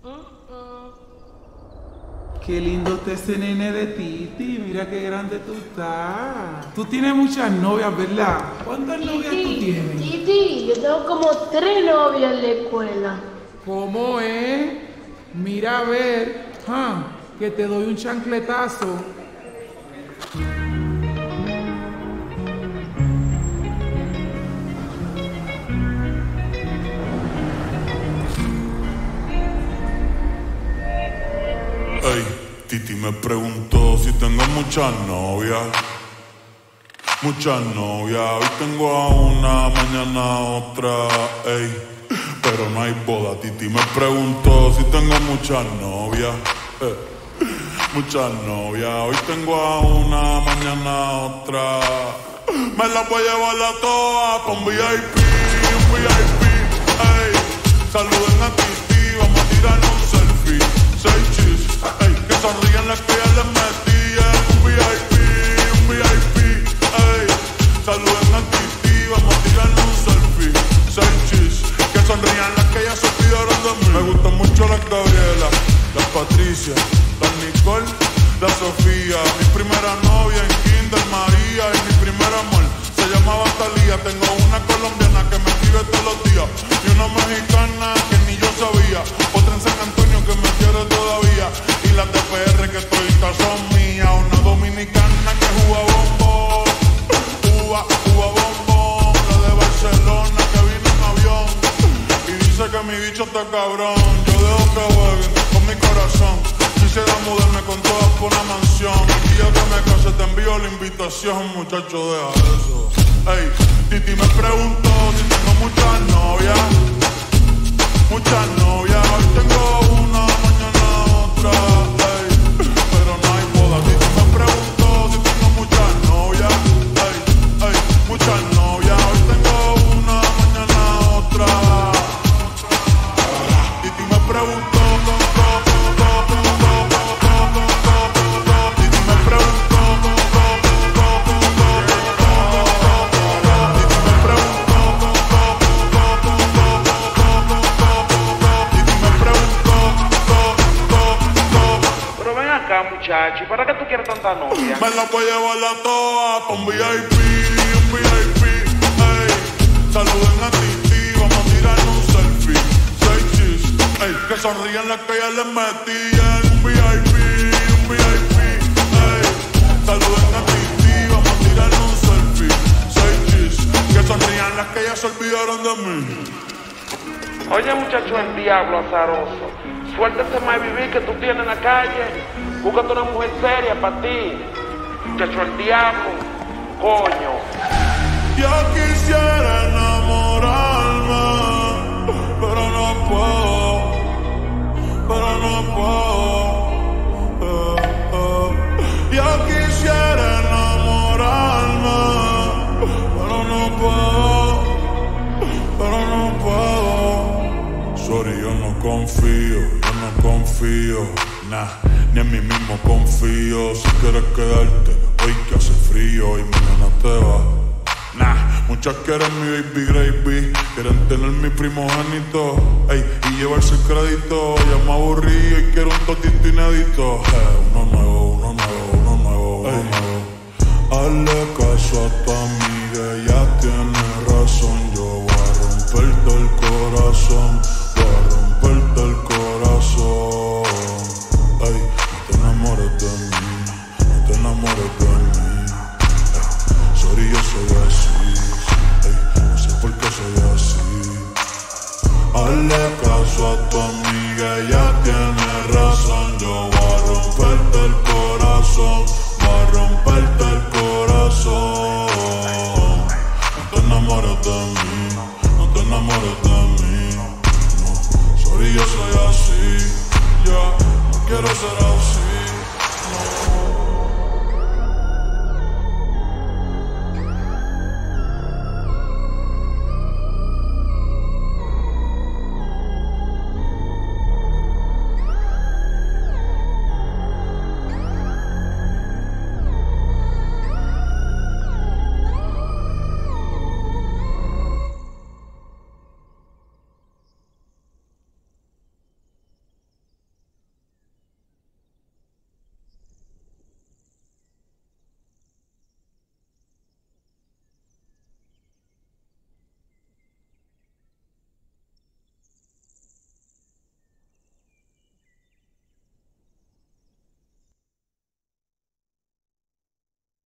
Qué lindo está ese nene de Titi, mira qué grande tú estás. Tú tienes muchas novias, ¿verdad? ¿Cuántas novias tú tienes? Titi, yo tengo como 3 novias en la escuela. ¿Cómo es? Mira a ver, que te doy un chancletazo. Ey, Titi me preguntó si tengo muchas novias. Muchas novias, hoy tengo a una, mañana a otra, ey. Pero no hay boda. Titi me preguntó si tengo muchas novias. Muchas novias, hoy tengo a una, mañana a otra. Me las voy a llevar a todas pa' un VIP, ey. Saluden a Titi, vamos a tirarnos un selfie. 6 chis, ey, que sonrían las que ya les metí en un VIP, ey. Saluden a Titi, vamos a tirarnos un selfie. 6 chis, que sonrían las que ya se olvidaron de mí. Me gustan mucho las Gabriela, las Patricia, las Nicole, la Sofía. Mi primera novia en Kinder María y mi primer amor se llamaba Talía. Tengo una colombiana que me escribe todos los días y una mexicana que ni yo sabía. Otra en San Antonio que me quiere todavía y las de PR que toditas son mías. Una dominicana que juega bombón, juega bombón. La de Barcelona que vino en avión y dice que mi bicho está cabrón. Yo dejo que jueguen con mi corazón. Quisiera mudarme con todas por una mansión. Y yo que me case te envío la invitación, muchacho, deja eso. Ey, Titi me preguntó si tengo muchas novias. Muchas novias, hoy tengo una, mañana otra, ey. Pero no hay boda. Titi me preguntó si tengo muchas novias. Ey, muchas novias, hoy tengo una, mañana otra. Titi me preguntó. Muchacho, ¿para qué tú quieres tanta novia? Me la voy a llevar a todas pa' un VIP, ey. Saluden a Titi, vamos a tirarnos un selfie. 6 chis, ey, que sonrían las que ya les metí en un VIP, ey. Saluden a Titi, vamos a tirarnos un selfie. 6 chis, que sonrían las que ya se olvidaron de mí. Oye, muchacho, el diablo azaroso. Suéltate más vivir que tú tienes en la calle. Búscate una mujer seria para ti. Muchacho, el diablo. Coño. Yo quisiera enamorarme, pero no puedo. Yo quisiera enamorarme, pero no puedo. Sorry, yo no confío, nah, ni en mí mismo confío. Si quieres quedarte, hoy que hace frío y mañana te vas. Nah, muchas quieren mi baby gravy, quieren tener mi primogénito, ey, y llevarse el crédito. Ya me aburrí y quiero un totito inédito. Uno nuevo, ey. Hazle caso a tu amiga, ella tiene razón. Yo voy a romperte el corazón. Ey, no te enamores de mí, sorry, yo soy así, ey, no sé por qué soy así. Hazle caso a tu amiga, ella tiene razón. Yo voy a romperte el corazón, No te enamores de mí, no, sorry, yo soy así, ya, no quiero ser así.